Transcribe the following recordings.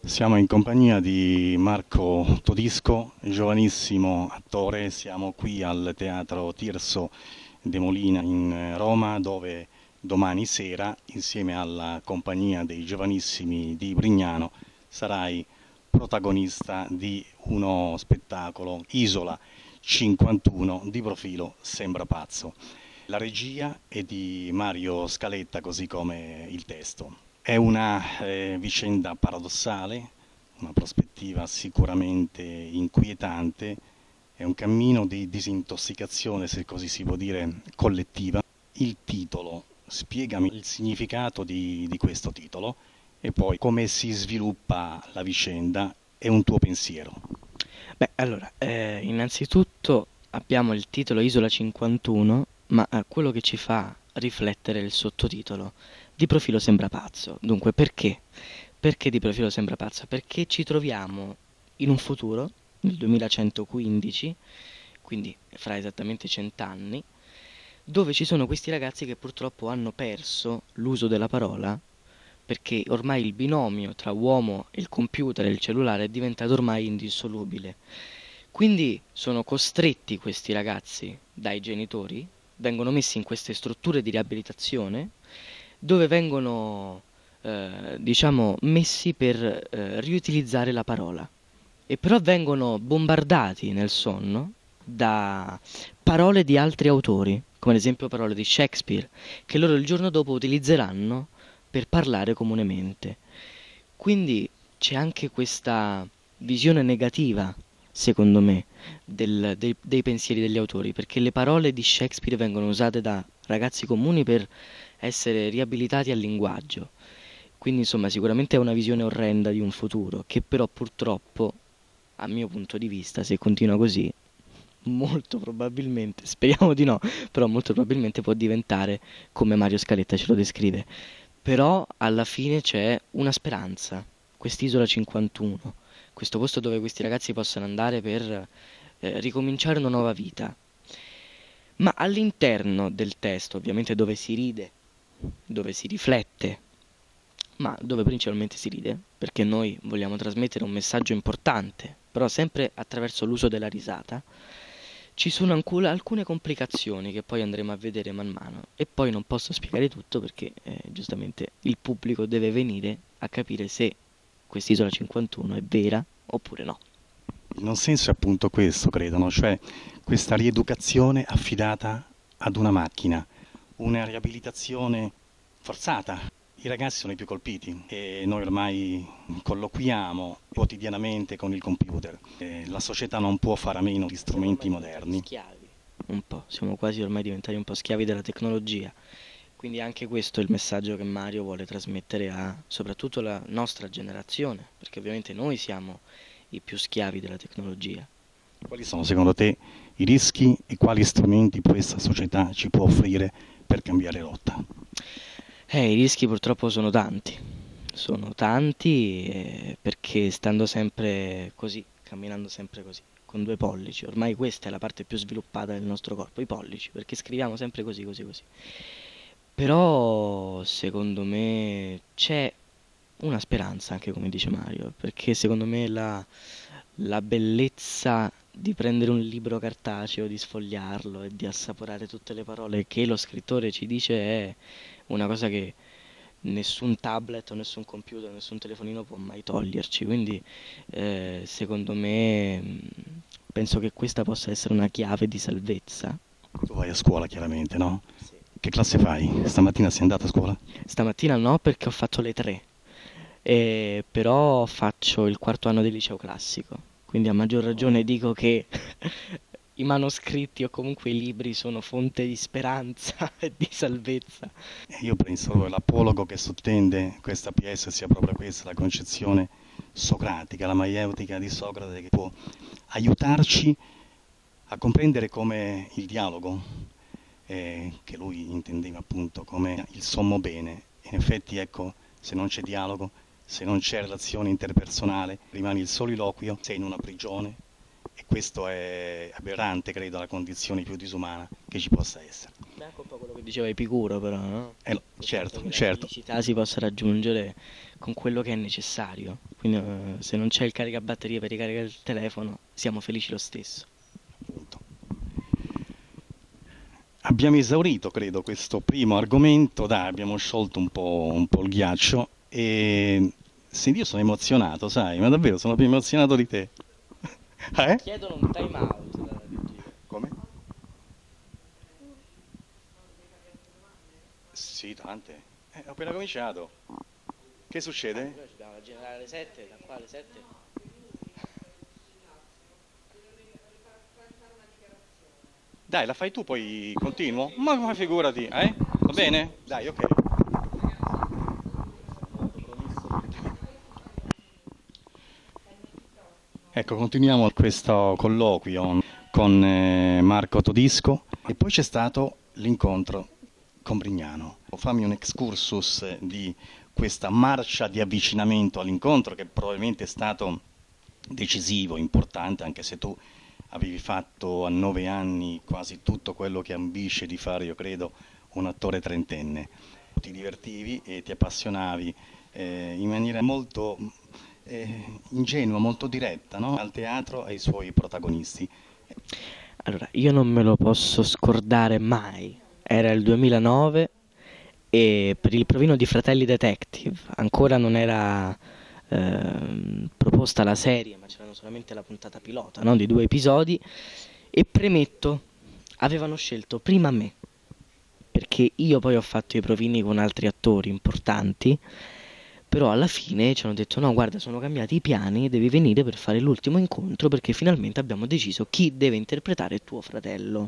Siamo in compagnia di Marco Todisco, giovanissimo attore. Siamo qui al Teatro Tirso de Molina in Roma, dove domani sera, insieme alla compagnia dei giovanissimi di Brignano, sarai protagonista di uno spettacolo, Isola 51, di profilo Sembra Pazzo. La regia è di Mario Scaletta, così come il testo. È una vicenda paradossale, una prospettiva sicuramente inquietante, è un cammino di disintossicazione, se così si può dire, collettiva. Il titolo, spiegami il significato di questo titolo e poi come si sviluppa la vicenda e un tuo pensiero. Beh, allora, innanzitutto abbiamo il titolo Isola 51, ma quello che ci fa riflettere è il sottotitolo. Di profilo sembra pazzo. Dunque, perché? Perché di profilo sembra pazzo? Perché ci troviamo in un futuro, nel 2115, quindi fra esattamente 100 anni, dove ci sono questi ragazzi che purtroppo hanno perso l'uso della parola perché ormai il binomio tra uomo e il computer e il cellulare è diventato ormai indissolubile. Quindi sono costretti questi ragazzi dai genitori, vengono messi in queste strutture di riabilitazione dove vengono, diciamo, messi per riutilizzare la parola e però vengono bombardati nel sonno da parole di altri autori, come ad esempio parole di Shakespeare, che loro il giorno dopo utilizzeranno per parlare comunemente. Quindi c'è anche questa visione negativa, secondo me, dei pensieri degli autori, perché le parole di Shakespeare vengono usate da ragazzi comuni per essere riabilitati al linguaggio. Quindi insomma sicuramente è una visione orrenda di un futuro, che però purtroppo, a mio punto di vista, se continua così, molto probabilmente, speriamo di no, però molto probabilmente può diventare come Mario Scaletta ce lo descrive. Però alla fine c'è una speranza, quest'isola 51, questo posto dove questi ragazzi possono andare per ricominciare una nuova vita. Ma all'interno del testo, ovviamente dove si ride, dove si riflette, ma dove principalmente si ride, perché noi vogliamo trasmettere un messaggio importante, però sempre attraverso l'uso della risata, ci sono alcune complicazioni che poi andremo a vedere man mano e poi non posso spiegare tutto perché giustamente il pubblico deve venire a capire se quest'isola 51 è vera oppure no. Il non senso è appunto questo, credo, no? Cioè questa rieducazione affidata ad una macchina, una riabilitazione forzata. I ragazzi sono i più colpiti e noi ormai colloquiamo quotidianamente con il computer. La società non può fare a meno di Siamo strumenti ormai diventati moderni. schiavi, un po', siamo quasi ormai diventati un po' schiavi della tecnologia. Quindi anche questo è il messaggio che Mario vuole trasmettere a soprattutto la nostra generazione, perché ovviamente noi siamo i più schiavi della tecnologia. Quali sono secondo te i rischi e quali strumenti questa società ci può offrire per cambiare rotta? I rischi purtroppo sono tanti perché stando sempre così, camminando sempre così, con due pollici, ormai questa è la parte più sviluppata del nostro corpo, i pollici, perché scriviamo sempre così, così, così. Però secondo me c'è una speranza, anche come dice Mario, perché secondo me la bellezza di prendere un libro cartaceo, di sfogliarlo e di assaporare tutte le parole che lo scrittore ci dice è una cosa che nessun tablet o nessun computer, nessun telefonino può mai toglierci. Quindi secondo me penso che questa possa essere una chiave di salvezza. Tu vai a scuola chiaramente, no? Sì. Che classe fai? Stamattina sei andata a scuola? Stamattina no perché ho fatto le 3. Però faccio il quarto anno del liceo classico, quindi a maggior ragione dico che i manoscritti o comunque i libri sono fonte di speranza e di salvezza. Io penso che l'apologo che sottende questa pièce sia proprio questa, la concezione socratica, la maieutica di Socrate, che può aiutarci a comprendere come il dialogo, che lui intendeva appunto come il sommo bene. In effetti, ecco, se non c'è dialogo, se non c'è relazione interpersonale, rimane il soliloquio, sei in una prigione e questo è aberrante, credo, la condizione più disumana che ci possa essere. c'è anche un po' quello che diceva Epicuro, però, no? Il fatto Certo, che la certo. felicità si possa raggiungere con quello che è necessario. Quindi, se non c'è il caricabatterie per ricaricare il telefono, siamo felici lo stesso. Appunto. Abbiamo esaurito, credo, questo primo argomento, dai, abbiamo sciolto un po' il ghiaccio e senti, io sono emozionato, sai, ma davvero sono più emozionato di te. Eh? Chiedono un time out dalla regia. Come? Sì, tante. Ho appena cominciato. Che succede? Noi abbiamo la generale alle 7, da qua alle 7. Dai, la fai tu, poi continuo? Ma figurati, eh? Va bene? Dai, ok. Ecco, continuiamo questo colloquio con Marco Todisco e poi c'è stato l'incontro con Brignano. Fammi un excursus di questa marcia di avvicinamento all'incontro che probabilmente è stato decisivo, importante, anche se tu avevi fatto a 9 anni quasi tutto quello che ambisce di fare, io credo, un attore trentenne. Ti divertivi e ti appassionavi in maniera molto ingenua, molto diretta, no? Al teatro e ai suoi protagonisti. Allora, io non me lo posso scordare mai. Era il 2009 e per il provino di Fratelli Detective ancora non era proposta la serie, ma c'erano solamente la puntata pilota, no? Di 2 episodi. E premetto, avevano scelto prima me, perché io poi ho fatto i provini con altri attori importanti, però alla fine ci hanno detto no, guarda, sono cambiati i piani, devi venire per fare l'ultimo incontro perché finalmente abbiamo deciso chi deve interpretare tuo fratello.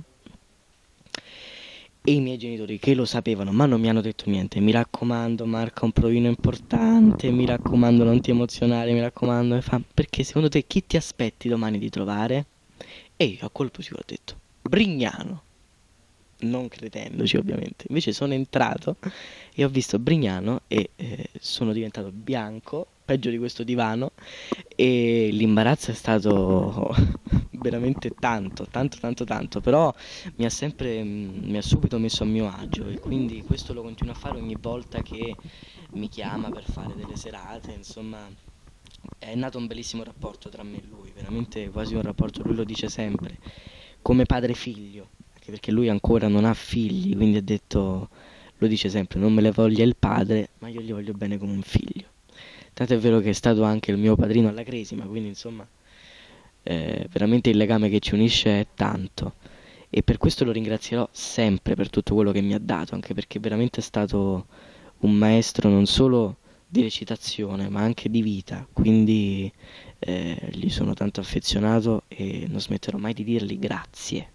E i miei genitori che lo sapevano ma non mi hanno detto niente, mi raccomando Marca, un provino importante, mi raccomando non ti emozionare, mi raccomando, e fa, perché secondo te chi ti aspetti domani di trovare? E io a colpo sicuro ho detto Brignano, non credendoci ovviamente. Invece sono entrato e ho visto Brignano e sono diventato bianco, peggio di questo divano, e l'imbarazzo è stato veramente tanto, tanto, tanto, tanto, però mi ha subito messo a mio agio e quindi questo lo continuo a fare ogni volta che mi chiama per fare delle serate, insomma. È nato un bellissimo rapporto tra me e lui, veramente quasi un rapporto, lui lo dice sempre, come padre e figlio, anche perché lui ancora non ha figli, quindi ha detto, lo dice sempre, non me le voglia il padre, ma io gli voglio bene come un figlio. Tanto è vero che è stato anche il mio padrino alla Cresima, quindi insomma, veramente il legame che ci unisce è tanto. E per questo lo ringrazierò sempre per tutto quello che mi ha dato, anche perché veramente è stato un maestro non solo di recitazione, ma anche di vita, quindi gli sono tanto affezionato e non smetterò mai di dirgli grazie.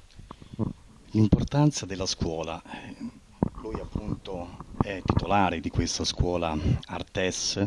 L'importanza della scuola. Lui appunto è titolare di questa scuola Artes,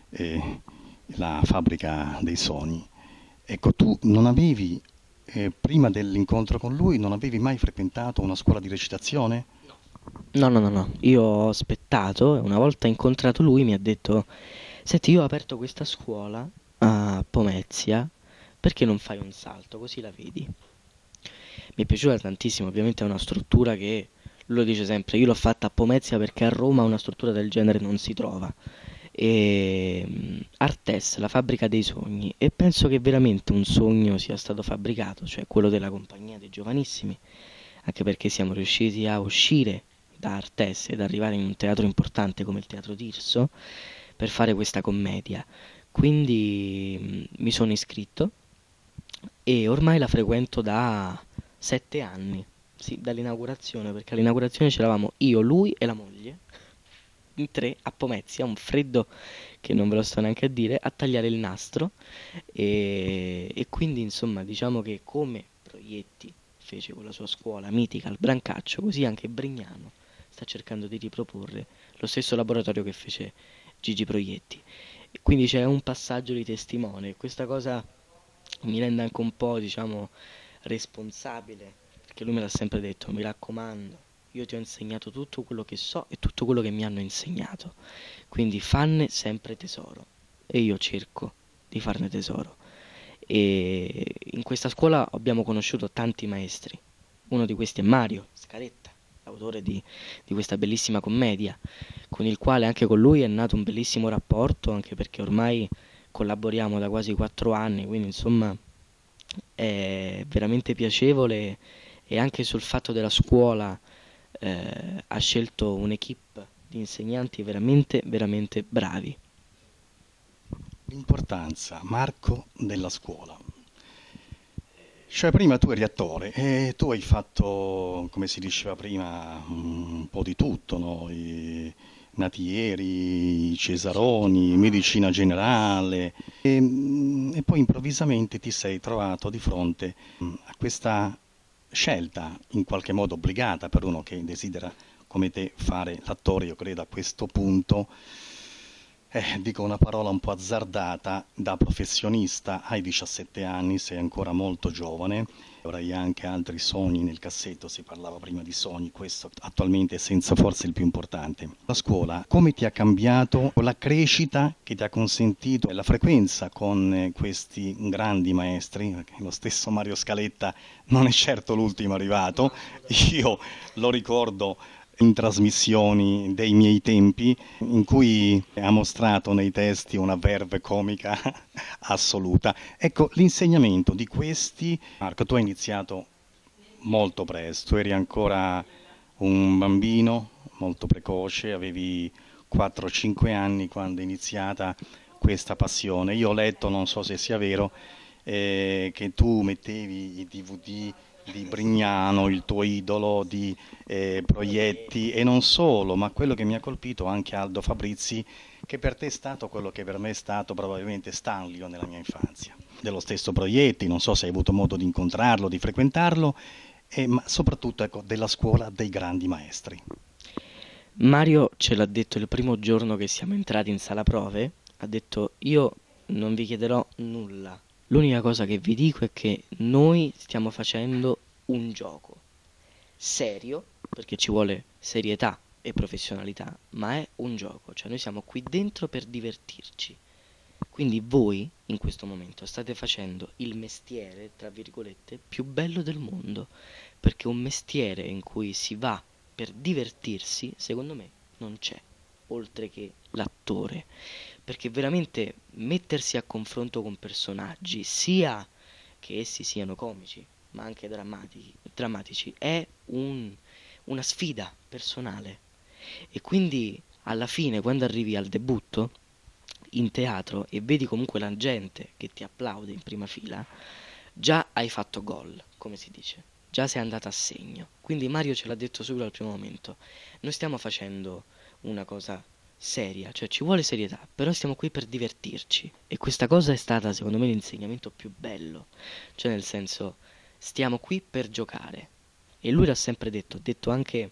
la fabbrica dei sogni. Ecco, tu non avevi, prima dell'incontro con lui, non avevi mai frequentato una scuola di recitazione? No, no, no, no, io ho aspettato e una volta incontrato lui mi ha detto, senti, io ho aperto questa scuola a Pomezia, perché non fai un salto, così la vedi. Mi è piaciuta tantissimo, ovviamente è una struttura che, lui lo dice sempre, io l'ho fatta a Pomezia perché a Roma una struttura del genere non si trova. E Artes, la fabbrica dei sogni, e penso che veramente un sogno sia stato fabbricato, cioè quello della compagnia dei giovanissimi, anche perché siamo riusciti a uscire da Artes ed arrivare in un teatro importante come il Teatro Tirso per fare questa commedia. Quindi mi sono iscritto e ormai la frequento da 7 anni, sì, dall'inaugurazione, perché all'inaugurazione c'eravamo io, lui e la moglie, in tre a Pomezia, un freddo che non ve lo sto neanche a dire, a tagliare il nastro e quindi insomma diciamo che come Proietti fece con la sua scuola mitica al Brancaccio, così anche Brignano sta cercando di riproporre lo stesso laboratorio che fece Gigi Proietti. E quindi c'è un passaggio di testimone, questa cosa mi rende anche un po', diciamo, responsabile, perché lui me l'ha sempre detto, mi raccomando, io ti ho insegnato tutto quello che so e tutto quello che mi hanno insegnato, quindi fanne sempre tesoro e io cerco di farne tesoro. E in questa scuola abbiamo conosciuto tanti maestri, uno di questi è Mario Scaletta, l'autore di questa bellissima commedia, con il quale anche con lui è nato un bellissimo rapporto, anche perché ormai collaboriamo da quasi 4 anni, quindi insomma è veramente piacevole e anche sul fatto della scuola ha scelto un'equipe di insegnanti veramente, veramente bravi. L'importanza, Marco, della scuola. Cioè, prima tu eri attore e tu hai fatto, come si diceva prima, un po' di tutto, no? I natieri, i cesaroni, medicina generale e poi improvvisamente ti sei trovato di fronte a questa scelta in qualche modo obbligata per uno che desidera come te fare l'attore, io credo a questo punto dico una parola un po' azzardata, da professionista hai 17 anni, sei ancora molto giovane, avrai anche altri sogni nel cassetto, si parlava prima di sogni, questo attualmente è senza forse il più importante. La scuola, come ti ha cambiato la crescita che ti ha consentito la frequenza con questi grandi maestri, perché lo stesso Mario Scaletta non è certo l'ultimo arrivato, io lo ricordo in trasmissioni dei miei tempi in cui ha mostrato nei testi una verve comica assoluta. Ecco, l'insegnamento di questi, Marco, tu hai iniziato molto presto, eri ancora un bambino molto precoce, avevi 4-5 anni quando è iniziata questa passione. Io ho letto, non so se sia vero, che tu mettevi i DVD di Brignano, il tuo idolo, di Proietti e non solo, ma quello che mi ha colpito anche Aldo Fabrizi, che per te è stato quello che per me è stato probabilmente Stanlio nella mia infanzia. Dello stesso Proietti, non so se hai avuto modo di incontrarlo, di frequentarlo, ma soprattutto ecco, della scuola dei grandi maestri. Mario ce l'ha detto il primo giorno che siamo entrati in sala prove, ha detto io non vi chiederò nulla, l'unica cosa che vi dico è che noi stiamo facendo un gioco serio, perché ci vuole serietà e professionalità, ma è un gioco, cioè noi siamo qui dentro per divertirci. Quindi voi in questo momento state facendo il mestiere, tra virgolette, più bello del mondo, perché un mestiere in cui si va per divertirsi, secondo me, non c'è, oltre che l'attore, perché veramente mettersi a confronto con personaggi, sia che essi siano comici, ma anche drammatici, è una sfida personale. E quindi alla fine, quando arrivi al debutto in teatro e vedi comunque la gente che ti applaude in prima fila, già hai fatto gol, come si dice. Già sei andata a segno. Quindi Mario ce l'ha detto subito al primo momento. Noi stiamo facendo una cosa seria, cioè ci vuole serietà, però stiamo qui per divertirci. E questa cosa è stata, secondo me, l'insegnamento più bello. Cioè, nel senso, stiamo qui per giocare. E lui l'ha sempre detto, ha detto anche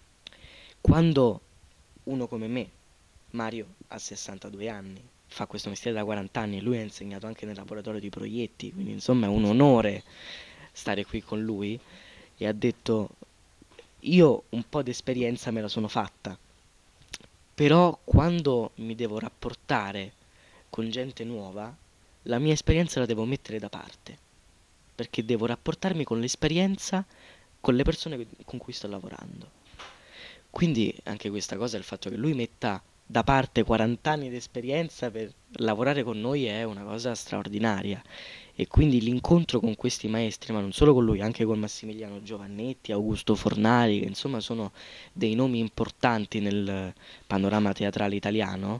quando uno come me, Mario ha 62 anni, fa questo mestiere da 40 anni e lui ha insegnato anche nel laboratorio di proietti, quindi insomma è un onore stare qui con lui e ha detto io un po' di esperienza me la sono fatta, però quando mi devo rapportare con gente nuova, la mia esperienza la devo mettere da parte, perché devo rapportarmi con l'esperienza con le persone con cui sto lavorando. Quindi anche questa cosa, il fatto che lui metta da parte 40 anni di esperienza per lavorare con noi è una cosa straordinaria. E quindi l'incontro con questi maestri, ma non solo con lui, anche con Massimiliano Giovannetti, Augusto Fornari, che insomma sono dei nomi importanti nel panorama teatrale italiano,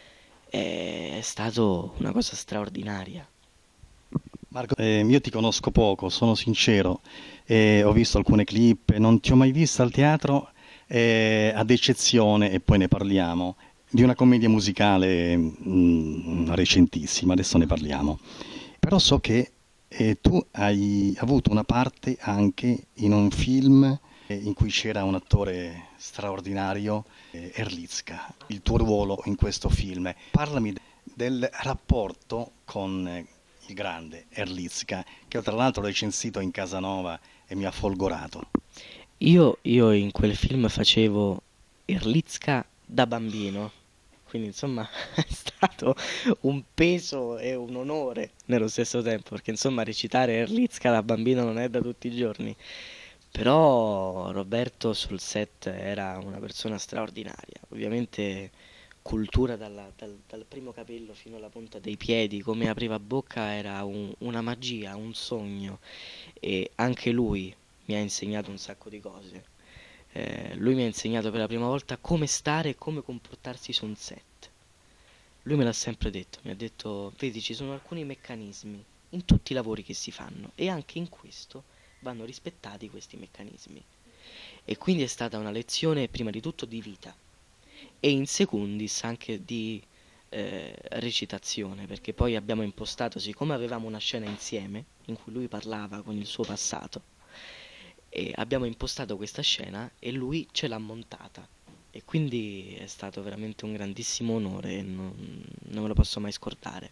è stato una cosa straordinaria. Marco, io ti conosco poco, sono sincero, ho visto alcune clip, non ti ho mai visto al teatro, ad eccezione, e poi ne parliamo, di una commedia musicale recentissima, adesso ne parliamo. Però so che tu hai avuto una parte anche in un film in cui c'era un attore straordinario, Erlicka, il tuo ruolo in questo film. Parlami del rapporto con il grande Erlicka, che tra l'altro ho recensito in Casanova e mi ha folgorato. Io in quel film facevo Erlicka da bambino, quindi insomma è stato un peso e un onore nello stesso tempo, perché insomma recitare Erlicka da bambino non è da tutti i giorni. Però Roberto sul set era una persona straordinaria, ovviamente cultura dal primo capello fino alla punta dei piedi, come apriva bocca era una magia, un sogno e anche lui mi ha insegnato un sacco di cose. Lui mi ha insegnato per la prima volta come stare e come comportarsi su un set. Lui me l'ha sempre detto, mi ha detto, vedi, ci sono alcuni meccanismi in tutti i lavori che si fanno e anche in questo vanno rispettati questi meccanismi. E quindi è stata una lezione prima di tutto di vita e in secundis anche di recitazione, perché poi abbiamo impostato, siccome avevamo una scena insieme in cui lui parlava con il suo passato, e abbiamo impostato questa scena e lui ce l'ha montata. E quindi è stato veramente un grandissimo onore e non me lo posso mai scordare.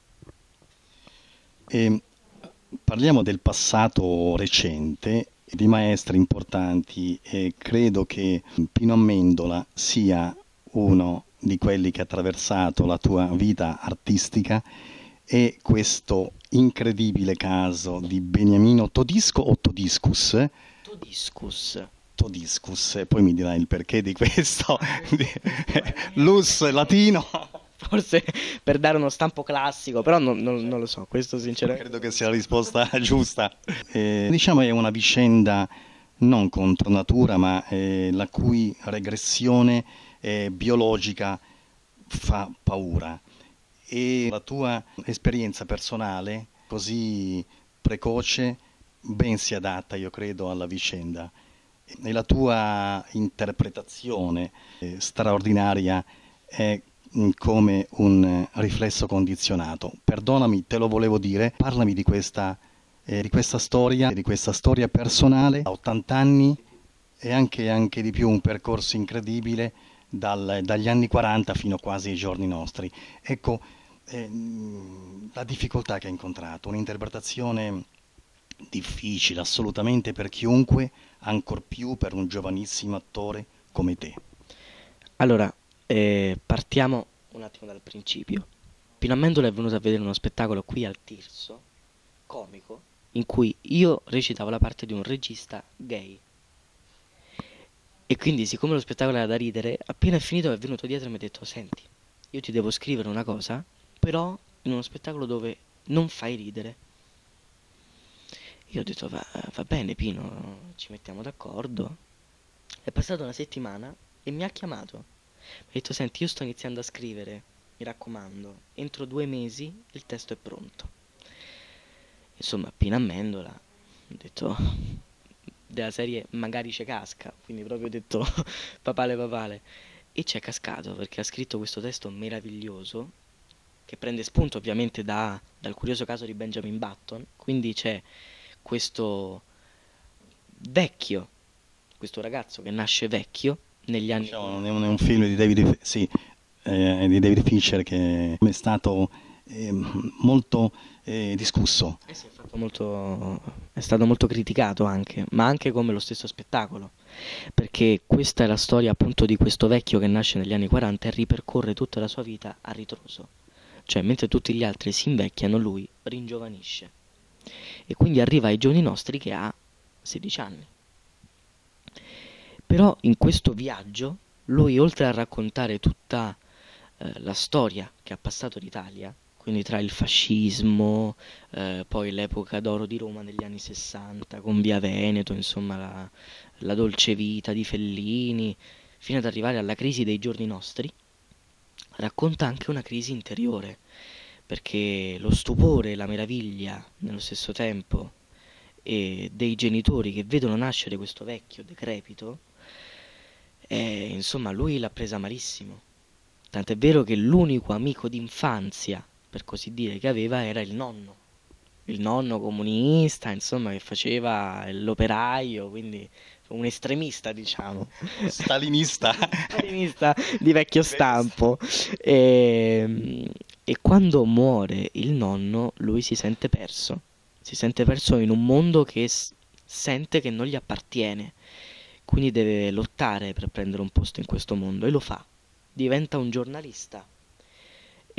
E parliamo del passato recente, di maestri importanti e credo che Pino Amendola sia uno di quelli che ha attraversato la tua vita artistica e questo incredibile caso di Beniamino Todisco o Todiscus? Todiscus. Todiscus, e poi mi dirai il perché di questo, lus latino. Forse per dare uno stampo classico, però non lo so, questo sinceramente. Credo che sia la risposta giusta. Diciamo è una vicenda non contro natura, ma la cui regressione biologica fa paura. E la tua esperienza personale, così precoce, ben si adatta, io credo, alla vicenda. E la tua interpretazione straordinaria è come un riflesso condizionato. Perdonami, te lo volevo dire, parlami di questa storia personale a 80 anni e anche di più un percorso incredibile dagli anni 40 fino quasi ai giorni nostri. Ecco, la difficoltà che hai incontrato, un'interpretazione difficile assolutamente per chiunque, ancor più per un giovanissimo attore come te. Allora, partiamo un attimo dal principio. Pino Amendola è venuto a vedere uno spettacolo qui al Tirso, comico, in cui io recitavo la parte di un regista gay. E quindi, siccome lo spettacolo era da ridere, appena è finito è venuto dietro e mi ha detto, senti, io ti devo scrivere una cosa, però in uno spettacolo dove non fai ridere. Io ho detto, va bene Pino, ci mettiamo d'accordo. È passata una settimana e mi ha chiamato. Mi ha detto, senti, io sto iniziando a scrivere, mi raccomando, entro 2 mesi il testo è pronto. Insomma, Pino Amendola, ho detto, della serie magari ci casca, quindi proprio ho detto, papale papale. E ci è cascato perché ha scritto questo testo meraviglioso, che prende spunto ovviamente dal curioso caso di Benjamin Button, quindi c'è questo vecchio, questo ragazzo che nasce vecchio negli anni Diciamo, non 40. è un film di sì, di David Fincher che è stato molto discusso. Eh sì, è stato molto criticato anche, ma anche come lo stesso spettacolo, perché questa è la storia appunto di questo vecchio che nasce negli anni 40 e ripercorre tutta la sua vita a ritroso. Cioè, mentre tutti gli altri si invecchiano, lui ringiovanisce. E quindi arriva ai giorni nostri che ha 16 anni. Però in questo viaggio lui, oltre a raccontare tutta la storia che ha passato l'Italia, quindi tra il fascismo, poi l'epoca d'oro di Roma negli anni 60, con Via Veneto, insomma la dolce vita di Fellini, fino ad arrivare alla crisi dei giorni nostri, racconta anche una crisi interiore, perché lo stupore e la meraviglia nello stesso tempo e dei genitori che vedono nascere questo vecchio decrepito, insomma, lui l'ha presa malissimo. Tant'è vero che l'unico amico d'infanzia, per così dire, che aveva era il nonno. Il nonno comunista, insomma, che faceva l'operaio, quindi un estremista, diciamo. Stalinista. Stalinista di vecchio Vecchio stampo. E, e quando muore il nonno, lui si sente perso. Si sente perso in un mondo che sente che non gli appartiene. Quindi deve lottare per prendere un posto in questo mondo e lo fa. Diventa un giornalista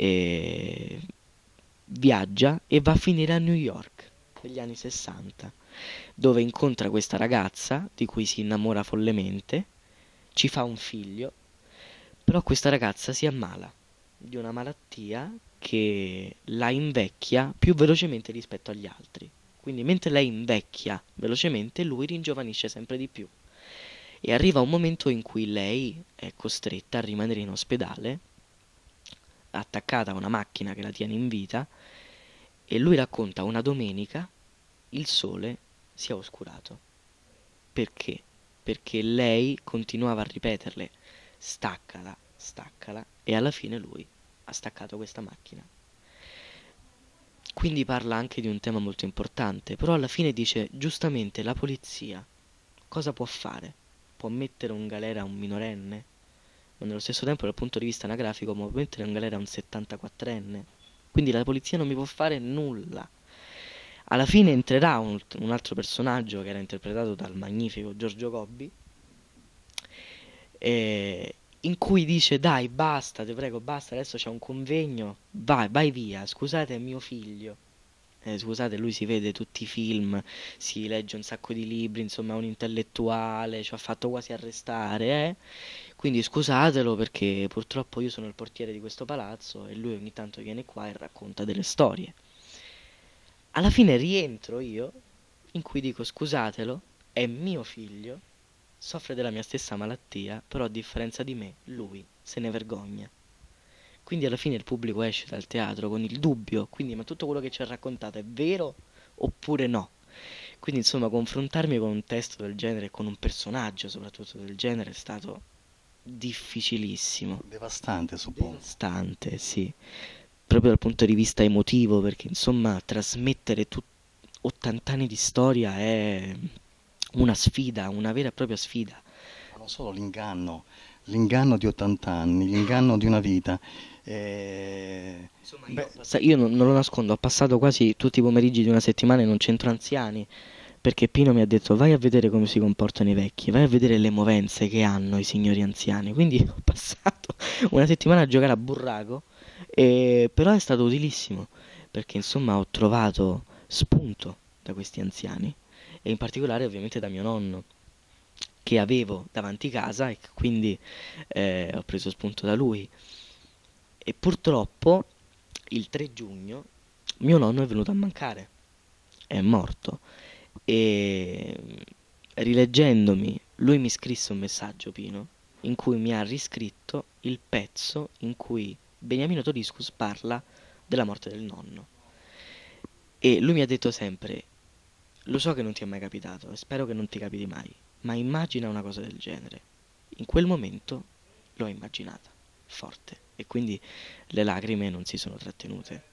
e viaggia e va a finire a New York negli anni 60. dove incontra questa ragazza di cui si innamora follemente, ci fa un figlio, però questa ragazza si ammala di una malattia che la invecchia più velocemente rispetto agli altri. Quindi mentre lei invecchia velocemente, lui ringiovanisce sempre di più. E arriva un momento in cui lei è costretta a rimanere in ospedale, attaccata a una macchina che la tiene in vita, e lui racconta una domenica il sole si è oscurato. Perché? Perché lei continuava a ripeterle staccala, staccala, e alla fine lui ha staccato questa macchina. Quindi parla anche di un tema molto importante, però alla fine dice giustamente la polizia cosa può fare? Può mettere in galera un minorenne? Ma nello stesso tempo dal punto di vista anagrafico può mettere in galera un 74enne. Quindi la polizia non mi può fare nulla. Alla fine entrerà un altro personaggio che era interpretato dal magnifico Giorgio Gobbi, in cui dice dai basta, ti prego basta, adesso c'è un convegno, vai, vai via, scusate è mio figlio. Scusate, lui si vede tutti i film, si legge un sacco di libri, insomma è un intellettuale, ci ha fatto quasi arrestare, eh? Quindi scusatelo perché purtroppo io sono il portiere di questo palazzo e lui ogni tanto viene qua e racconta delle storie. Alla fine rientro io, in cui dico scusatelo, è mio figlio, soffre della mia stessa malattia, però a differenza di me, lui se ne vergogna. Quindi alla fine il pubblico esce dal teatro con il dubbio, quindi ma tutto quello che ci ha raccontato è vero oppure no? Quindi insomma confrontarmi con un testo del genere e con un personaggio soprattutto del genere è stato difficilissimo. Devastante, suppongo. Devastante, sì. Proprio dal punto di vista emotivo, perché insomma trasmettere 80 anni di storia è una sfida, una vera e propria sfida. Ma non solo l'inganno di 80 anni, l'inganno di una vita. Insomma, Beh, io non lo nascondo, ho passato quasi tutti i pomeriggi di una settimana in un centro anziani, perché Pino mi ha detto vai a vedere come si comportano i vecchi, vai a vedere le movenze che hanno i signori anziani. Quindi ho passato una settimana a giocare a burraco, però è stato utilissimo, perché insomma ho trovato spunto da questi anziani, e in particolare ovviamente da mio nonno, che avevo davanti casa e che quindi ho preso spunto da lui. E purtroppo il 3 giugno mio nonno è venuto a mancare, è morto. E rileggendomi, lui mi scrisse un messaggio, Pino, in cui mi ha riscritto il pezzo in cui Beniamino Todiscus parla della morte del nonno. E lui mi ha detto sempre, lo so che non ti è mai capitato e spero che non ti capiti mai, ma immagina una cosa del genere. In quel momento l'ho immaginata, forte, e quindi le lacrime non si sono trattenute.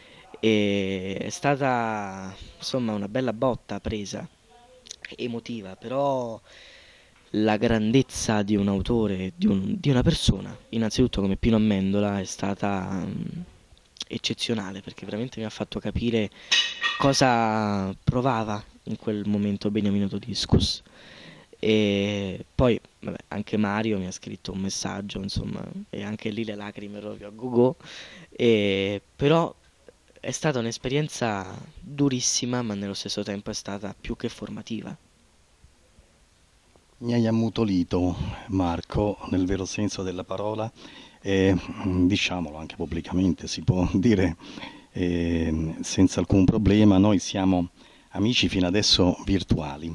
E è stata, insomma, una bella botta presa, emotiva, però la grandezza di un autore, di una persona, innanzitutto come Pino Amendola, è stata eccezionale, perché veramente mi ha fatto capire cosa provava in quel momento Beniamino Todiscus. E poi vabbè, anche Mario mi ha scritto un messaggio, insomma, e anche lì le lacrime proprio a go-go. Però è stata un'esperienza durissima, ma nello stesso tempo è stata più che formativa. mi hai ammutolito, Marco, nel vero senso della parola, e diciamolo anche pubblicamente, si può dire senza alcun problema, noi siamo amici fino adesso virtuali.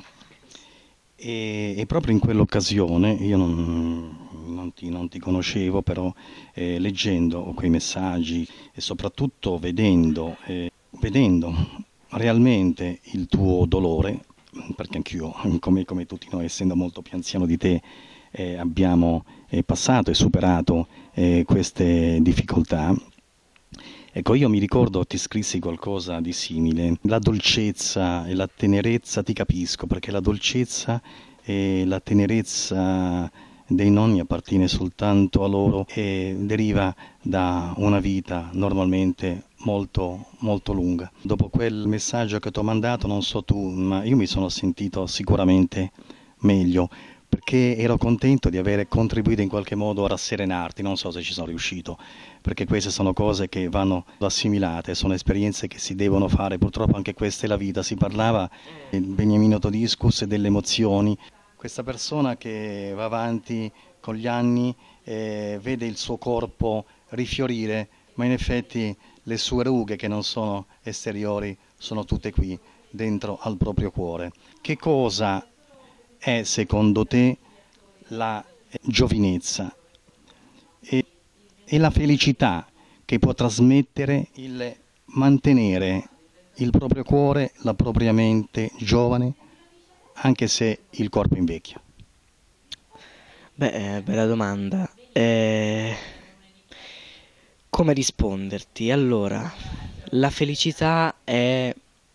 E proprio in quell'occasione, io non ti conoscevo, però leggendo quei messaggi e soprattutto vedendo realmente il tuo dolore, perché anch'io, come tutti noi, essendo molto più anziano di te, abbiamo passato e superato queste difficoltà. Ecco, io mi ricordo ti scrissi qualcosa di simile. La dolcezza e la tenerezza ti capisco, perché la dolcezza e la tenerezza dei nonni appartiene soltanto a loro e deriva da una vita normalmente molto, molto lunga. Dopo quel messaggio che ti ho mandato, non so tu, ma io mi sono sentito sicuramente meglio, perché perché ero contento di aver contribuito in qualche modo a rasserenarti, non so se ci sono riuscito, perché queste sono cose che vanno assimilate, sono esperienze che si devono fare, purtroppo anche questa è la vita. Si parlava di Beniamino Todiscus e delle emozioni, questa persona che va avanti con gli anni vede il suo corpo rifiorire, ma in effetti le sue rughe, che non sono esteriori, sono tutte qui dentro al proprio cuore. Che cosa è secondo te la giovinezza e la felicità che può trasmettere il mantenere il proprio cuore, la propria mente giovane, anche se il corpo invecchia? Beh, bella domanda. Come risponderti? Allora, la felicità è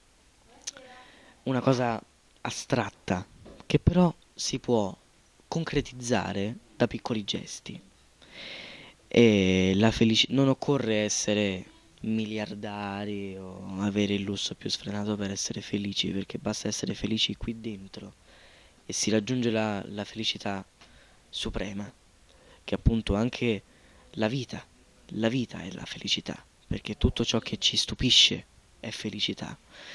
una cosa astratta che però si può concretizzare da piccoli gesti. E non occorre essere miliardari o avere il lusso più sfrenato per essere felici, perché basta essere felici qui dentro e si raggiunge la felicità suprema, che è appunto anche la vita. La vita è la felicità, perché tutto ciò che ci stupisce è felicità.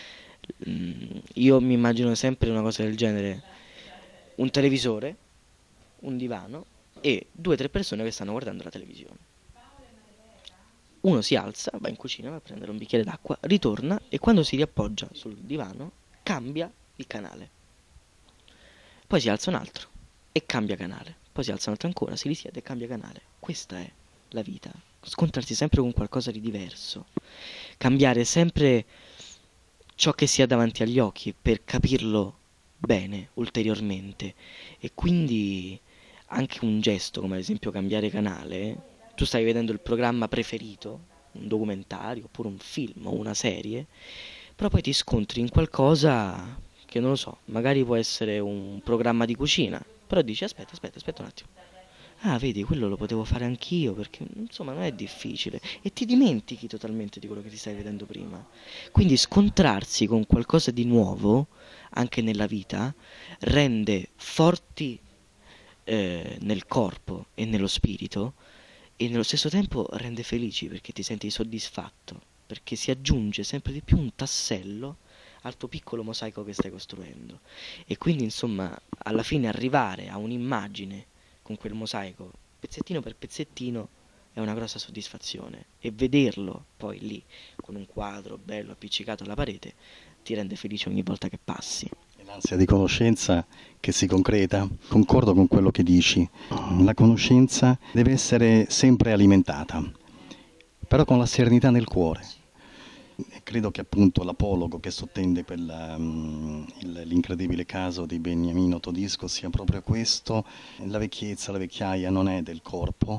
Io mi immagino sempre una cosa del genere: un televisore, un divano e due o tre persone che stanno guardando la televisione. Uno si alza, va in cucina, va a prendere un bicchiere d'acqua, ritorna e quando si riappoggia sul divano cambia il canale. Poi si alza un altro e cambia canale. Poi si alza un altro ancora, si risiede e cambia canale. Questa è la vita. Scontrarsi sempre con qualcosa di diverso. Cambiare sempre ciò che si ha davanti agli occhi per capirlo bene ulteriormente. E quindi anche un gesto come ad esempio cambiare canale, tu stai vedendo il programma preferito, un documentario oppure un film o una serie, però poi ti scontri in qualcosa che non lo so, magari può essere un programma di cucina, però dici aspetta un attimo. Ah, vedi, quello lo potevo fare anch'io, perché insomma non è difficile. E ti dimentichi totalmente di quello che ti stai vedendo prima. Quindi scontrarsi con qualcosa di nuovo, anche nella vita, rende forti nel corpo e nello spirito, e nello stesso tempo rende felici perché ti senti soddisfatto, perché si aggiunge sempre di più un tassello al tuo piccolo mosaico che stai costruendo. E quindi insomma alla fine arrivare a un'immagine con quel mosaico pezzettino per pezzettino è una grossa soddisfazione, e vederlo poi lì con un quadro bello appiccicato alla parete ti rende felice ogni volta che passi. E l'ansia di conoscenza che si concreta, concordo con quello che dici, la conoscenza deve essere sempre alimentata, però con la serenità nel cuore. E credo che appunto l'apologo che sottende per l'incredibile caso di Beniamino Todisco sia proprio questo: la vecchiezza, la vecchiaia non è del corpo,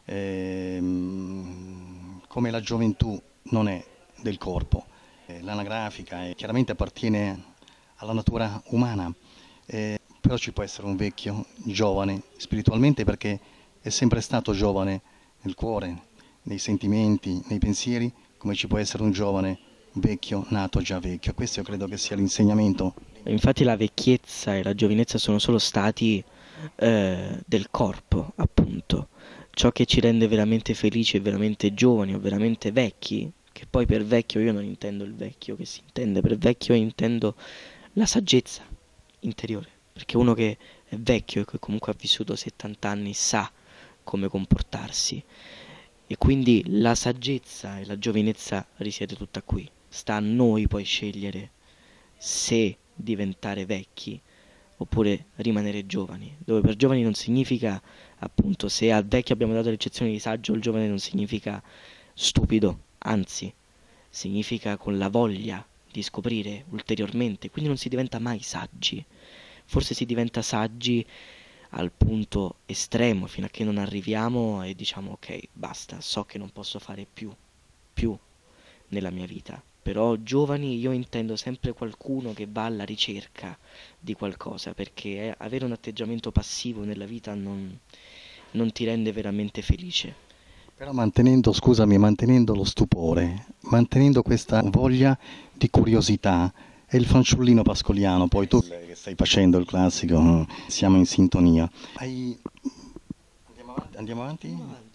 come la gioventù non è del corpo. L'anagrafica chiaramente appartiene alla natura umana, però ci può essere un vecchio giovane spiritualmente perché è sempre stato giovane nel cuore, nei sentimenti, nei pensieri, come ci può essere un giovane vecchio nato già vecchio. Questo io credo che sia l'insegnamento. Infatti la vecchiezza e la giovinezza sono solo stati del corpo, appunto. Ciò che ci rende veramente felici e veramente giovani o veramente vecchi, che poi per vecchio io non intendo il vecchio che si intende, per vecchio intendo la saggezza interiore, perché uno che è vecchio e che comunque ha vissuto 70 anni sa come comportarsi, e quindi la saggezza e la giovinezza risiede tutta qui. Sta a noi poi scegliere se diventare vecchi oppure rimanere giovani, dove per giovani non significa, appunto, se al vecchio abbiamo dato l'eccezione di saggio, il giovane non significa stupido, anzi significa con la voglia di scoprire ulteriormente, quindi non si diventa mai saggi. Forse si diventa saggi al punto estremo, fino a che non arriviamo e diciamo ok, basta, so che non posso fare più nella mia vita. Però giovani io intendo sempre qualcuno che va alla ricerca di qualcosa, perché avere un atteggiamento passivo nella vita non ti rende veramente felice. Però mantenendo, scusami, mantenendo lo stupore, mantenendo questa voglia di curiosità, E il fanciullino pascoliano, poi tu che stai facendo il classico, siamo in sintonia. Andiamo avanti? Andiamo avanti?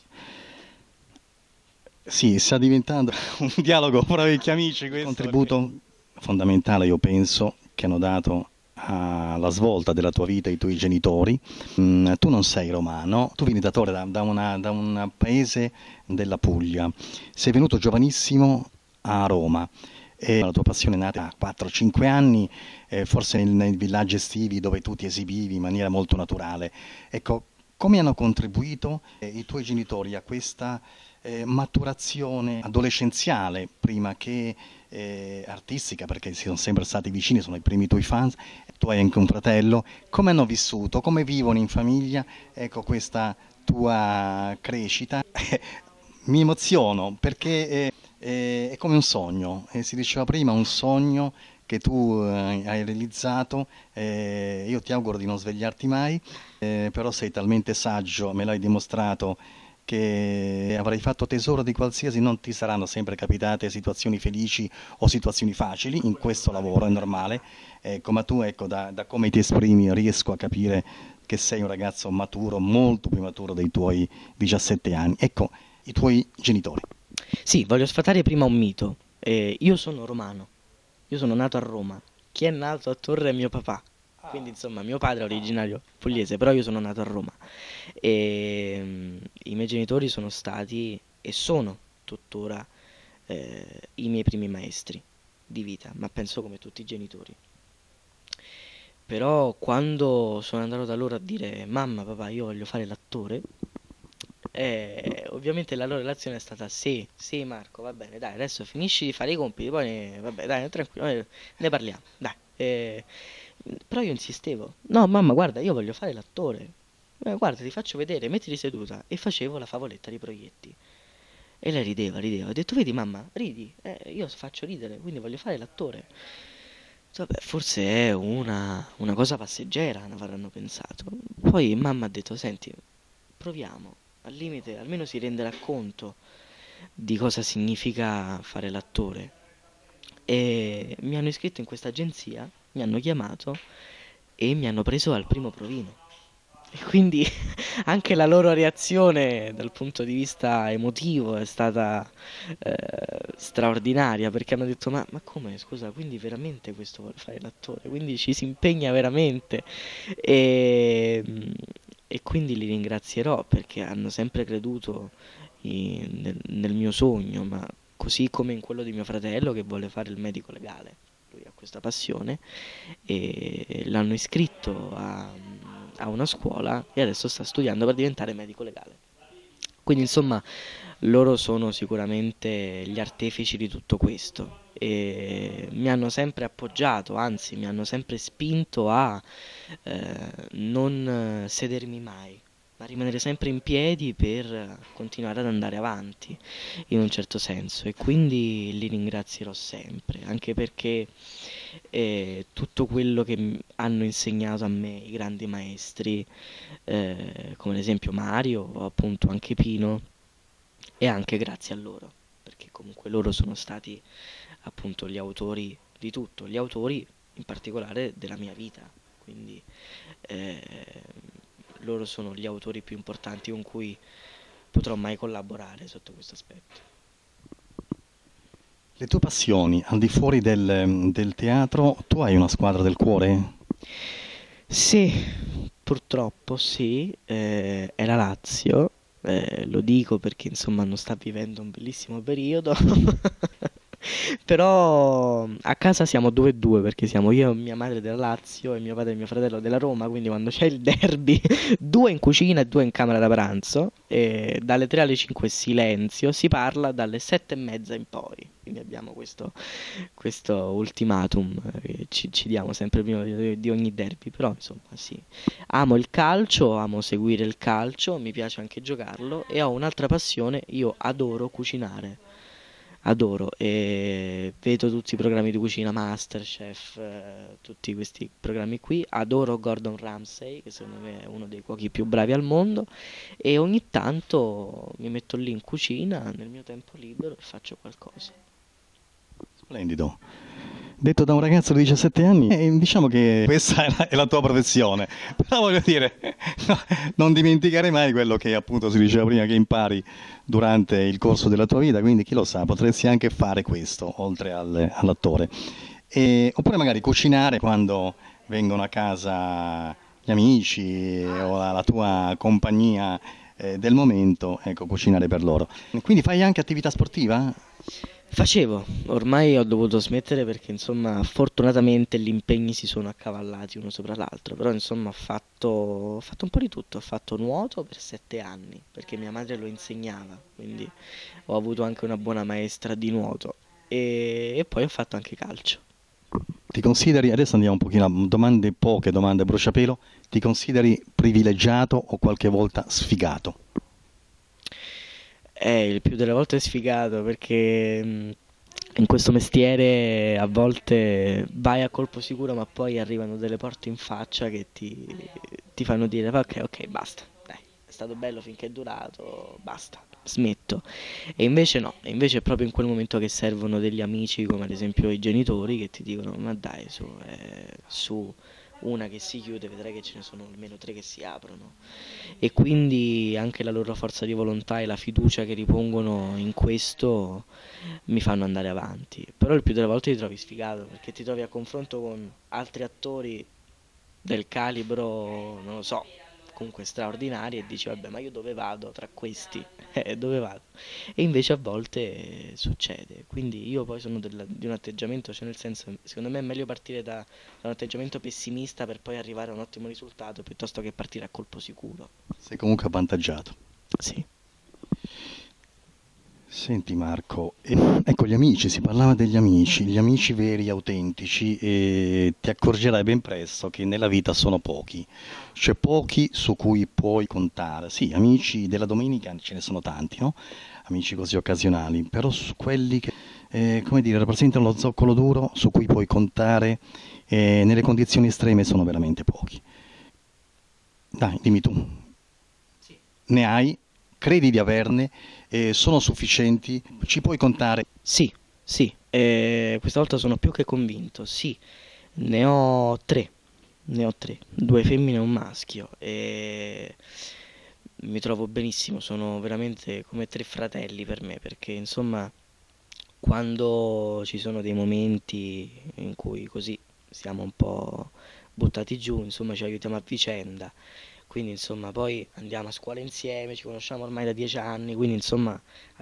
Sì, sta diventando un dialogo fra vecchi amici questo. Il contributo fondamentale, io penso, che hanno dato alla svolta della tua vita i tuoi genitori. Tu non sei romano, tu vieni da Torre, da un paese della Puglia. Sei venuto giovanissimo a Roma e la tua passione è nata a 4-5 anni, forse nei villaggi estivi dove tu ti esibivi in maniera molto naturale. Ecco, come hanno contribuito i tuoi genitori a questa maturazione adolescenziale prima che artistica, perché si sono sempre stati vicini, sono i primi tuoi fans, tu hai anche un fratello, come hanno vissuto, come vivono in famiglia, ecco, questa tua crescita? Mi emoziono perché è come un sogno, si diceva prima, un sogno che tu hai realizzato, io ti auguro di non svegliarti mai, però sei talmente saggio, me l'hai dimostrato, che avrai fatto tesoro di qualsiasi, non ti saranno sempre capitate situazioni felici o situazioni facili, in questo lavoro è normale, ecco, ma tu ecco, da come ti esprimi riesco a capire che sei un ragazzo maturo, molto più maturo dei tuoi 17 anni. Ecco, i tuoi genitori. Sì, voglio sfatare prima un mito. Io sono romano, io sono nato a Roma. Chi è nato a Torre è mio papà. Quindi insomma mio padre è originario pugliese, però io sono nato a Roma. I miei genitori sono stati e sono tuttora i miei primi maestri di vita, ma penso come tutti i genitori. Però quando sono andato da loro a dire mamma, papà, io voglio fare l'attore, ovviamente la loro relazione è stata sì, sì Marco, va bene, dai, adesso finisci di fare i compiti, poi vabbè, dai, tranquillo, ne parliamo, dai. Però io insistevo, no mamma, guarda, io voglio fare l'attore. Guarda, ti faccio vedere, mettiti seduta. E facevo la favoletta di Proietti. E lei rideva, rideva. Ho detto, vedi mamma, ridi, io faccio ridere, quindi voglio fare l'attore. Vabbè, forse è una cosa passeggera, ne avranno pensato. Poi mamma ha detto, senti, proviamo, al limite almeno si renderà conto di cosa significa fare l'attore. E mi hanno iscritto in questa agenzia, mi hanno chiamato e mi hanno preso al primo provino. E quindi anche la loro reazione dal punto di vista emotivo è stata straordinaria perché hanno detto ma come scusa, quindi veramente questo vuole fare l'attore, quindi ci si impegna veramente e, e quindi li ringrazierò perché hanno sempre creduto nel mio sogno, ma così come in quello di mio fratello che vuole fare il medico legale. Lui ha questa passione e l'hanno iscritto a una scuola e adesso sta studiando per diventare medico legale. Quindi insomma loro sono sicuramente gli artefici di tutto questo e mi hanno sempre appoggiato, anzi mi hanno sempre spinto a non sedermi mai, ma rimanere sempre in piedi per continuare ad andare avanti in un certo senso e quindi li ringrazierò sempre, anche perché tutto quello che hanno insegnato a me i grandi maestri, come ad esempio Mario o appunto anche Pino, è anche grazie a loro, perché comunque loro sono stati appunto gli autori di tutto, gli autori in particolare della mia vita, quindi eh, loro sono gli autori più importanti con cui potrò mai collaborare sotto questo aspetto. Le tue passioni, al di fuori del teatro, tu hai una squadra del cuore? Sì, purtroppo sì, è la Lazio, lo dico perché insomma non sta vivendo un bellissimo periodo, però a casa siamo 2-2 perché siamo io e mia madre della Lazio e mio padre e mio fratello della Roma, quindi quando c'è il derby, due in cucina e due in camera da pranzo, e dalle 3 alle 5 silenzio, si parla dalle 7 e mezza in poi, quindi abbiamo questo ultimatum che ci diamo sempre prima di ogni derby, però insomma sì. Amo il calcio, amo seguire il calcio, mi piace anche giocarlo e ho un'altra passione, io adoro cucinare. Adoro e vedo tutti i programmi di cucina, Masterchef, tutti questi programmi qui. Adoro Gordon Ramsay, che secondo me è uno dei cuochi più bravi al mondo. E ogni tanto mi metto lì in cucina nel mio tempo libero e faccio qualcosa. Splendido. detto da un ragazzo di 17 anni, diciamo che questa è la tua professione, però voglio dire, no, non dimenticare mai quello che appunto si diceva prima, che impari durante il corso della tua vita, quindi chi lo sa, potresti anche fare questo, oltre all'attore. Oppure magari cucinare quando vengono a casa gli amici o la tua compagnia del momento, ecco, cucinare per loro. Quindi fai anche attività sportiva? Facevo, ormai ho dovuto smettere perché insomma fortunatamente gli impegni si sono accavallati uno sopra l'altro, però insomma ho fatto un po' di tutto, ho fatto nuoto per 7 anni perché mia madre lo insegnava, quindi ho avuto anche una buona maestra di nuoto e poi ho fatto anche calcio. Ti consideri, adesso andiamo un pochino a domande, poche domande a bruciapelo, ti consideri privilegiato o qualche volta sfigato? Il più delle volte è sfigato perché in questo mestiere a volte vai a colpo sicuro, ma poi arrivano delle porte in faccia che ti fanno dire ok, ok, basta, dai, è stato bello finché è durato, basta, smetto. E invece no, e invece è proprio in quel momento che servono degli amici, come ad esempio i genitori, che ti dicono ma dai, su, una che si chiude, vedrai che ce ne sono almeno tre che si aprono e quindi anche la loro forza di volontà e la fiducia che ripongono in questo mi fanno andare avanti. Però il più delle volte ti trovi sfigato perché ti trovi a confronto con altri attori del calibro, non lo so, comunque straordinari e dici vabbè ma io dove vado tra questi? Dove vado? E invece a volte succede, quindi io poi sono di un atteggiamento, cioè nel senso, secondo me è meglio partire da un atteggiamento pessimista per poi arrivare a un ottimo risultato piuttosto che partire a colpo sicuro. Sei comunque avvantaggiato. Sì. Senti Marco, ecco gli amici, si parlava degli amici, gli amici veri, autentici, e ti accorgerai ben presto che nella vita sono pochi, cioè pochi su cui puoi contare. Sì, amici della domenica ce ne sono tanti, no? Amici così occasionali, però su quelli che, come dire, rappresentano lo zoccolo duro su cui puoi contare nelle condizioni estreme sono veramente pochi. Dai, dimmi tu, ne hai, credi di averne, sono sufficienti, ci puoi contare. Sì, sì, questa volta sono più che convinto, sì, ne ho tre, due femmine e un maschio e mi trovo benissimo, sono veramente come tre fratelli per me, perché insomma quando ci sono dei momenti in cui così siamo un po' buttati giù, insomma ci aiutiamo a vicenda, quindi insomma poi andiamo a scuola insieme, ci conosciamo ormai da 10 anni, quindi insomma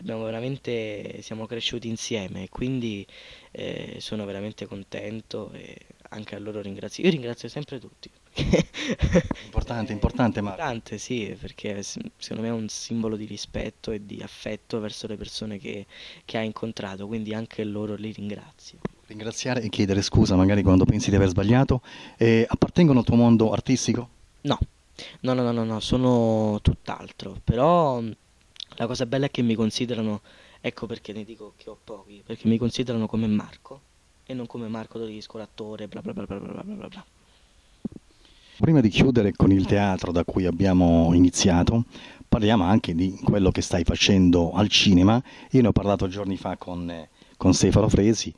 siamo cresciuti insieme e quindi sono veramente contento e anche a loro ringrazio. Io ringrazio sempre tutti. Importante, È importante Marco. importante, sì, perché secondo me è un simbolo di rispetto e di affetto verso le persone che hai incontrato, quindi anche loro li ringrazio. Ringraziare e chiedere scusa magari quando pensi di aver sbagliato. Appartengono al tuo mondo artistico? No, no, no, no, no, no, sono tutt'altro, però la cosa bella è che mi considerano, ecco perché ne dico che ho pochi, perché mi considerano come Marco e non come Marco Todisco, l'attore, bla bla bla bla bla bla bla bla. Prima di chiudere con il teatro da cui abbiamo iniziato, parliamo anche di quello che stai facendo al cinema. Io ne ho parlato giorni fa con Stefano Fresi.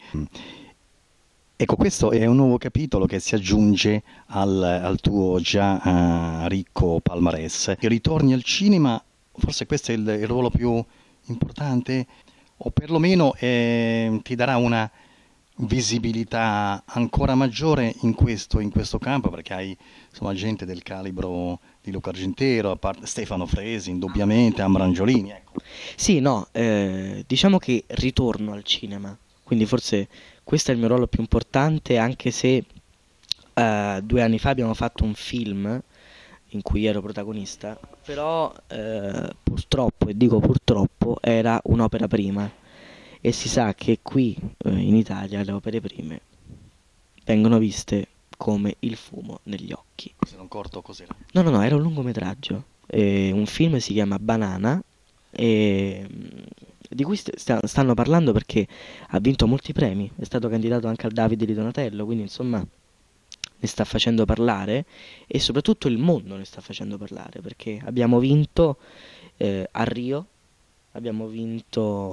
Ecco, questo è un nuovo capitolo che si aggiunge al tuo già ricco palmarès. E ritorni al cinema, forse questo è il ruolo più importante, o perlomeno ti darà una visibilità ancora maggiore in questo campo, perché hai insomma gente del calibro di Luca Argentero, a parte Stefano Fresi, indubbiamente, Ambrangiolini, ecco. Sì, no, diciamo che ritorno al cinema, quindi forse questo è il mio ruolo più importante, anche se 2 anni fa abbiamo fatto un film in cui ero protagonista, però purtroppo, e dico purtroppo, era un'opera prima e si sa che qui in Italia le opere prime vengono viste come il fumo negli occhi. Se non corto cos'era? No, no, no, era un lungometraggio. Un film si chiama Banana e di cui stanno parlando perché ha vinto molti premi, è stato candidato anche al Davide di Donatello, quindi insomma ne sta facendo parlare e soprattutto il mondo ne sta facendo parlare perché abbiamo vinto a Rio, abbiamo vinto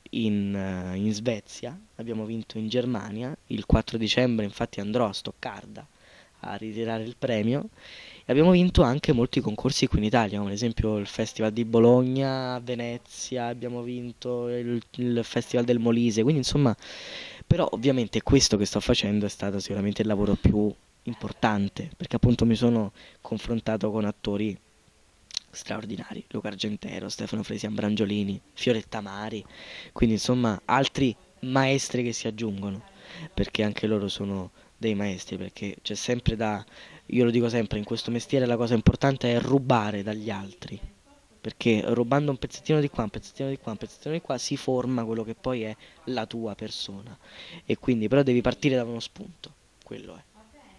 in Svezia, abbiamo vinto in Germania, il 4 dicembre infatti andrò a Stoccarda a ritirare il premio e abbiamo vinto anche molti concorsi qui in Italia, come ad esempio il Festival di Bologna, a Venezia, abbiamo vinto il Festival del Molise, quindi insomma, però ovviamente questo che sto facendo è stato sicuramente il lavoro più importante, perché appunto mi sono confrontato con attori straordinari, Luca Argentero, Stefano Fresian Brangiolini, Fioretta Mari, quindi insomma altri maestri che si aggiungono, perché anche loro sono dei maestri, perché c'è sempre da, io lo dico sempre, in questo mestiere la cosa importante è rubare dagli altri, perché rubando un pezzettino di qua, un pezzettino di qua, un pezzettino di qua, si forma quello che poi è la tua persona, e quindi però devi partire da uno spunto, quello è.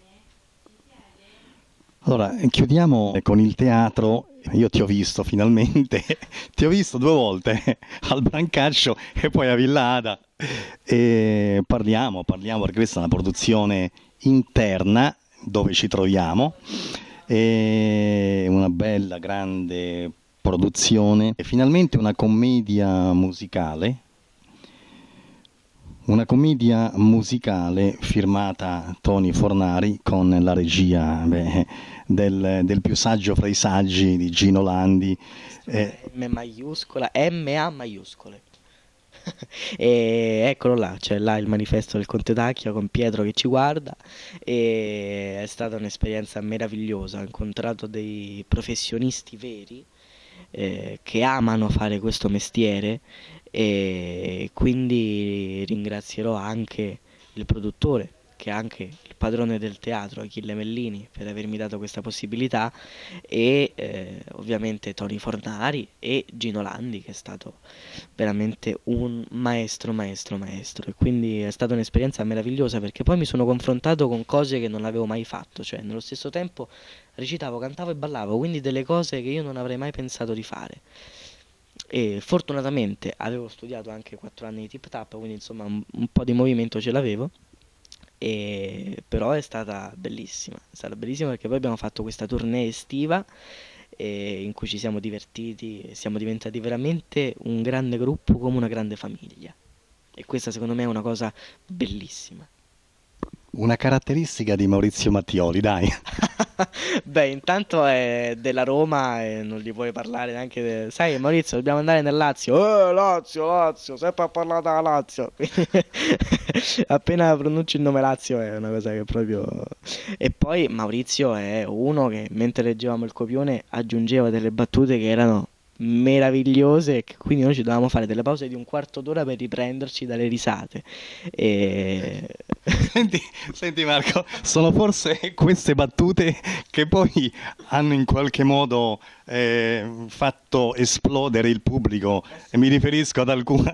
Allora, chiudiamo con il teatro. Io ti ho visto finalmente, ti ho visto 2 volte al Brancaccio e poi a Villa Ada. E parliamo perché questa è una produzione interna dove ci troviamo. È una bella, grande produzione. È finalmente una commedia musicale firmata Tony Fornari con la regia del più saggio fra i saggi di Gino Landi. M maiuscola, MA maiuscole. E eccolo là, c'è là il manifesto del Conte Tacchia con Pietro che ci guarda e è stata un'esperienza meravigliosa, ho incontrato dei professionisti veri che amano fare questo mestiere e quindi ringrazierò anche il produttore, che è anche il padrone del teatro, Achille Mellini, per avermi dato questa possibilità e ovviamente Tony Fornari e Gino Landi, che è stato veramente un maestro, maestro, maestro. E quindi è stata un'esperienza meravigliosa perché poi mi sono confrontato con cose che non avevo mai fatto, cioè nello stesso tempo recitavo, cantavo e ballavo, quindi delle cose che io non avrei mai pensato di fare. E fortunatamente avevo studiato anche 4 anni di tip tap, quindi insomma un po' di movimento ce l'avevo. E però è stata bellissima perché poi abbiamo fatto questa tournée estiva in cui ci siamo divertiti e siamo diventati veramente un grande gruppo come una grande famiglia. E questa secondo me è una cosa bellissima. Una caratteristica di Maurizio Mattioli, dai. Beh, intanto è della Roma e non gli puoi parlare neanche. Sai, Maurizio, dobbiamo andare nel Lazio. Lazio, Lazio, sempre a parlare della Lazio. Quindi, appena pronunci il nome Lazio è una cosa che proprio. E poi Maurizio è uno che mentre leggevamo il copione aggiungeva delle battute che erano meravigliose e che quindi noi ci dovevamo fare delle pause di un quarto d'ora per riprenderci dalle risate. E... Senti, senti Marco, sono forse queste battute che poi hanno in qualche modo fatto esplodere il pubblico, e mi riferisco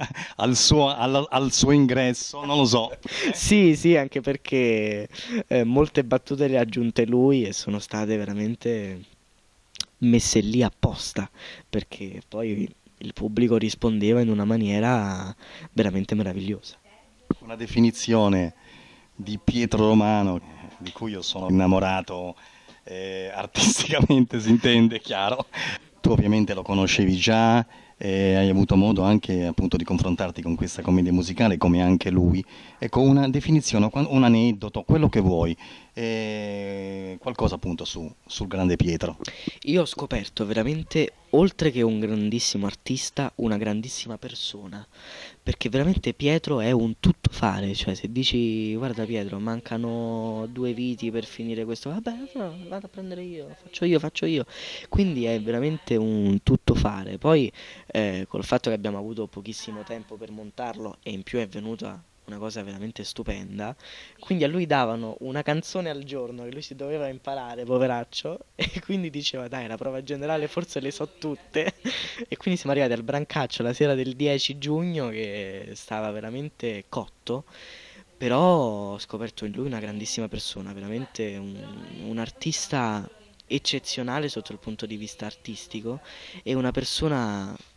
al suo ingresso, non lo so. Sì, sì, anche perché molte battute le ha aggiunte lui e sono state veramente messe lì apposta, perché poi il pubblico rispondeva in una maniera veramente meravigliosa. Una definizione di Pietro Romano, di cui io sono innamorato, artisticamente si intende, chiaro. Tu ovviamente lo conoscevi già, hai avuto modo anche appunto di confrontarti con questa commedia musicale, come anche lui. Ecco, una definizione, un aneddoto, quello che vuoi, qualcosa appunto sul grande Pietro. Io ho scoperto veramente, oltre che un grandissimo artista, una grandissima persona, perché veramente Pietro è un tuttofare, cioè se dici guarda Pietro, mancano 2 viti per finire questo, vabbè, no, vado a prendere io, faccio io, quindi è veramente un tuttofare. Poi col fatto che abbiamo avuto pochissimo tempo per montarlo e in più è venuta una cosa veramente stupenda, quindi a lui davano una canzone al giorno che lui si doveva imparare, poveraccio, e quindi diceva dai, la prova generale forse le so tutte. E quindi siamo arrivati al Brancaccio la sera del 10 giugno che stava veramente cotto, però ho scoperto in lui una grandissima persona, veramente un artista eccezionale sotto il punto di vista artistico e una persona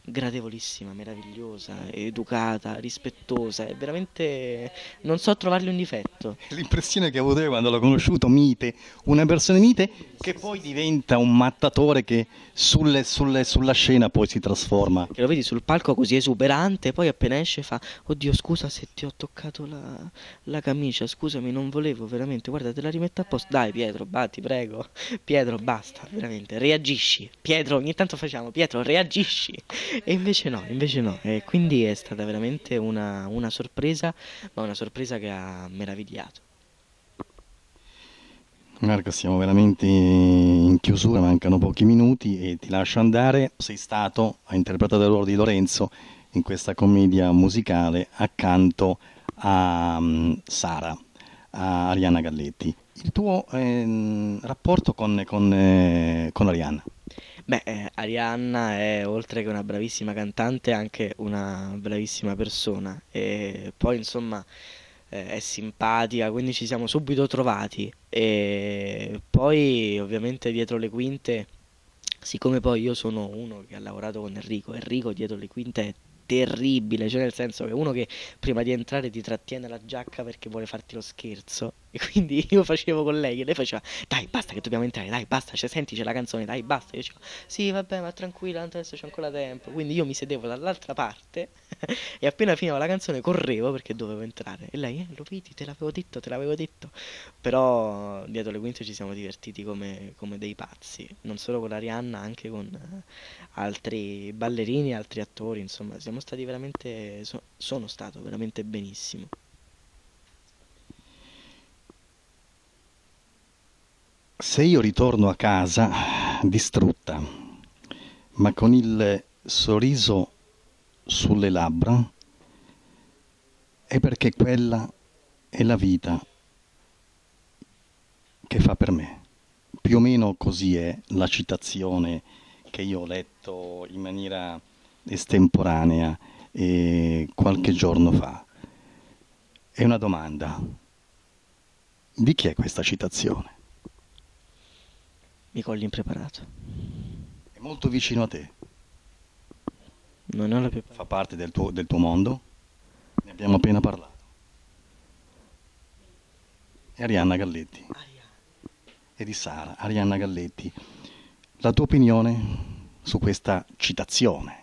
gradevolissima, meravigliosa, educata, rispettosa, è veramente... non so trovargli un difetto. L'impressione che ho avuto io quando l'ho conosciuto, mite, una persona mite che poi diventa un mattatore che sulla scena poi si trasforma. Che lo vedi sul palco così esuberante, poi appena esce fa, oddio scusa se ti ho toccato la camicia, scusami, non volevo veramente, guarda te la rimetto a posto, dai Pietro, ti prego, Pietro basta, veramente, reagisci, Pietro, ogni tanto facciamo, Pietro reagisci, e invece no, e quindi è stata veramente una sorpresa, ma una sorpresa che ha meravigliato. Marco, siamo veramente in chiusura, mancano pochi minuti e ti lascio andare. Sei stato, hai interpretato il ruolo di Lorenzo in questa commedia musicale accanto a Sara, a Arianna Galletti. Il tuo rapporto con Arianna? Beh, Arianna è oltre che una bravissima cantante anche una bravissima persona e poi insomma è simpatica, quindi ci siamo subito trovati e poi ovviamente dietro le quinte, siccome poi io sono uno che ha lavorato con Enrico, Enrico dietro le quinte è terribile, cioè nel senso che è uno che prima di entrare ti trattiene la giacca perché vuole farti lo scherzo e quindi io facevo con lei e lei faceva dai basta che dobbiamo entrare, dai basta, cioè, senti c'è la canzone, dai basta, io dicevo sì vabbè ma tranquilla, tanto adesso c'è ancora tempo, quindi io mi sedevo dall'altra parte e appena finiva la canzone correvo perché dovevo entrare e lei lo vedi, te l'avevo detto, però dietro le quinte ci siamo divertiti come dei pazzi, non solo con Arianna, anche con altri ballerini, altri attori, insomma, siamo stati veramente, sono stato veramente benissimo. Se io ritorno a casa distrutta, ma con il sorriso sulle labbra, è perché quella è la vita che fa per me. Più o meno così è la citazione che io ho letto in maniera estemporanea qualche giorno fa. È una domanda. Di chi è questa citazione? Mi cogli impreparato. È molto vicino a te, Non ne ho la più fa parte del tuo mondo, ne abbiamo appena parlato. È Arianna Galletti e di Sara, Arianna Galletti. La tua opinione su questa citazione?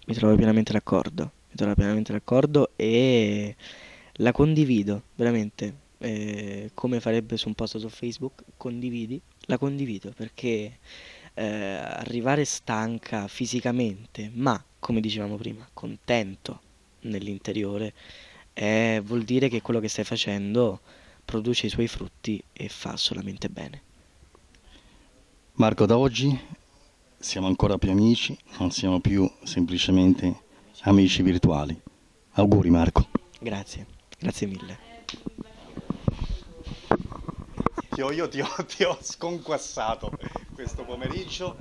Mi trovo pienamente d'accordo e la condivido, veramente. Come farebbe su un post su Facebook, condividi, la condivido perché arrivare stanca fisicamente, ma come dicevamo prima, contento nell'interiore, vuol dire che quello che stai facendo produce i suoi frutti e fa solamente bene. Marco, da oggi siamo ancora più amici, non siamo più semplicemente amici virtuali. Auguri Marco. Grazie, grazie mille. Io ti ho sconquassato questo pomeriggio.